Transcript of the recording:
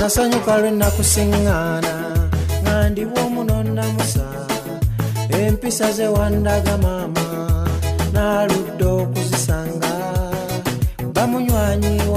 nasanyuka lwe nakusiŋŋaana nga ndi bw'omunonda musa empisa ze wandaga maama naaludde okuzisanga bamunywanyi